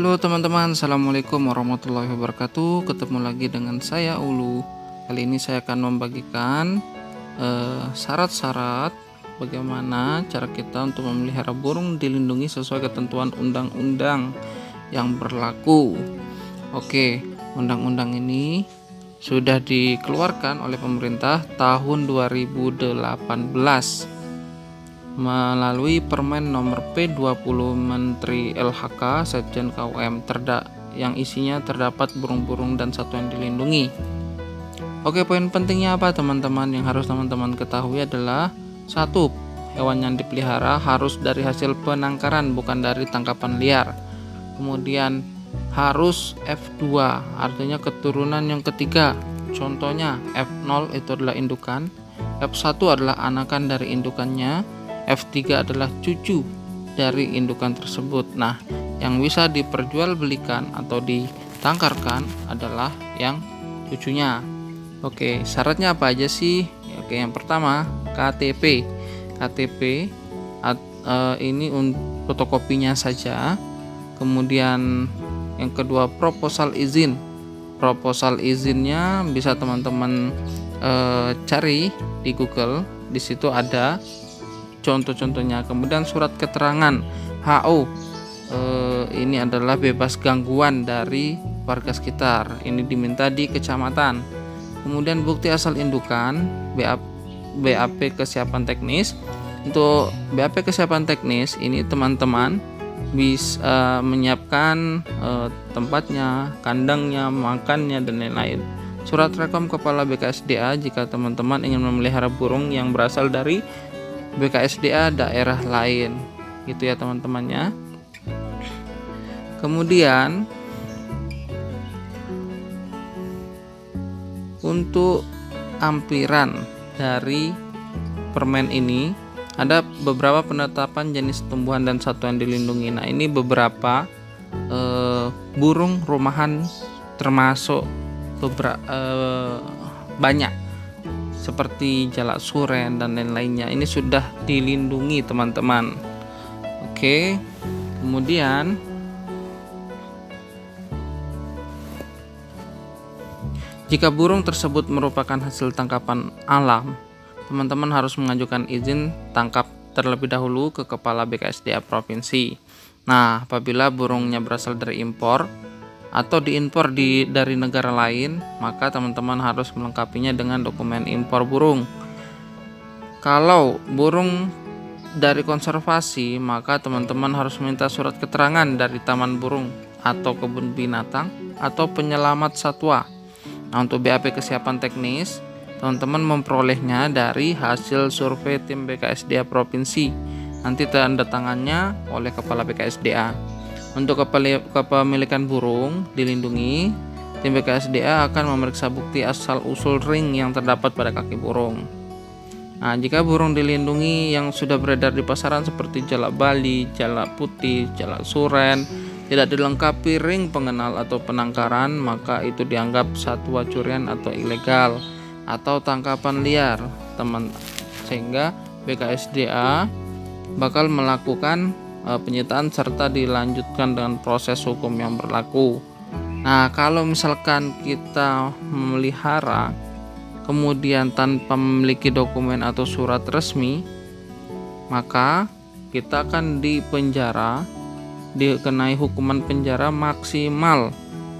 Halo teman-teman, assalamualaikum warahmatullahi wabarakatuh. Ketemu lagi dengan saya Ulu. Kali ini saya akan membagikan syarat-syarat bagaimana cara kita untuk memelihara burung dilindungi sesuai ketentuan undang-undang yang berlaku. Oke, undang-undang ini sudah dikeluarkan oleh pemerintah tahun 2018 melalui Permen Nomor P20 Menteri LHK Setjen KUM yang isinya terdapat burung-burung dan satwa yang dilindungi. Oke, poin pentingnya apa teman-teman? Yang harus teman-teman ketahui adalah satu, hewan yang dipelihara harus dari hasil penangkaran, bukan dari tangkapan liar. Kemudian harus F2, artinya keturunan yang ketiga. Contohnya F0 itu adalah indukan, F1 adalah anakan dari indukannya, F3 adalah cucu dari indukan tersebut. Nah, yang bisa diperjualbelikan atau ditangkarkan adalah yang cucunya. Oke, syaratnya apa aja sih? Oke, yang pertama KTP. KTP ini untuk fotokopinya saja. Kemudian yang kedua proposal izin. Proposal izinnya bisa teman-teman cari di Google. Di situ ada contoh-contohnya. Kemudian surat keterangan HO, ini adalah bebas gangguan dari warga sekitar, ini diminta di kecamatan. Kemudian bukti asal indukan, BAP kesiapan teknis. Untuk BAP kesiapan teknis ini teman-teman bisa menyiapkan tempatnya, kandangnya, makannya, dan lain-lain. Surat rekom kepala BKSDA jika teman-teman ingin memelihara burung yang berasal dari BKSDA daerah lain, gitu ya teman-temannya. Kemudian untuk ampiran dari permen ini ada beberapa penetapan jenis tumbuhan dan satwa yang dilindungi. Nah, ini beberapa burung rumahan termasuk banyak seperti jalak suren dan lain-lainnya. Ini sudah dilindungi teman-teman. Oke, kemudian jika burung tersebut merupakan hasil tangkapan alam, teman-teman harus mengajukan izin tangkap terlebih dahulu ke kepala BKSDA provinsi. Nah, apabila burungnya berasal dari impor atau diimpor dari negara lain, maka teman-teman harus melengkapinya dengan dokumen impor burung. Kalau burung dari konservasi, maka teman-teman harus minta surat keterangan dari taman burung atau kebun binatang atau penyelamat satwa. Nah, untuk BAP kesiapan teknis, teman-teman memperolehnya dari hasil survei tim BKSDA provinsi. Nanti tanda tangannya oleh kepala BKSDA. Untuk kepemilikan burung dilindungi, tim BKSDA akan memeriksa bukti asal-usul ring yang terdapat pada kaki burung. Nah, jika burung dilindungi yang sudah beredar di pasaran seperti jalak Bali, jalak putih, jalak suren tidak dilengkapi ring pengenal atau penangkaran, maka itu dianggap satwa curian atau ilegal atau tangkapan liar, teman. Sehingga BKSDA bakal melakukan penyitaan serta dilanjutkan dengan proses hukum yang berlaku. Nah, kalau misalkan kita memelihara kemudian tanpa memiliki dokumen atau surat resmi, maka kita akan dipenjara, dikenai hukuman penjara maksimal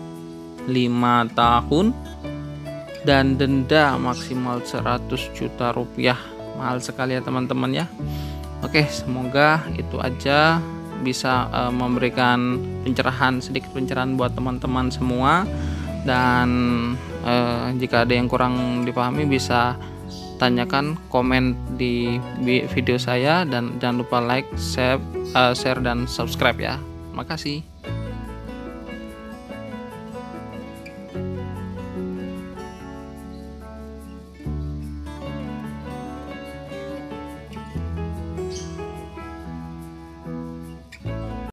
5 tahun dan denda maksimal 100 juta rupiah. Mahal sekali ya teman-teman ya. Oke, semoga itu aja bisa memberikan sedikit pencerahan buat teman-teman semua. Dan jika ada yang kurang dipahami bisa tanyakan, komen di video saya, dan jangan lupa like, share dan subscribe ya. Makasih.